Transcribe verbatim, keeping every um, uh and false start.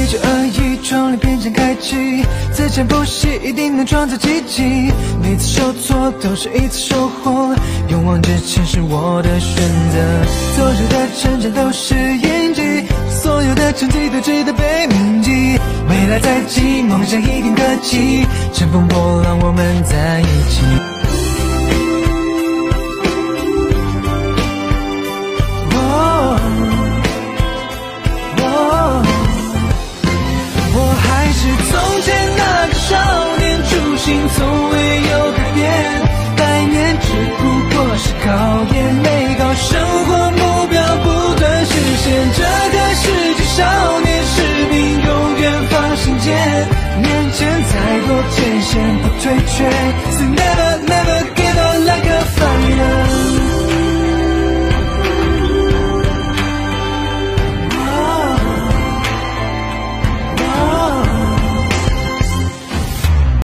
一句而已，窗帘变成开启，自强不息，一定能创造奇迹。每次受挫都是一次收获，勇往直前是我的选择。所有的成长都是印记，所有的成绩都值得被铭记。未来在即，梦想一定可及，乘风破浪我们在一起。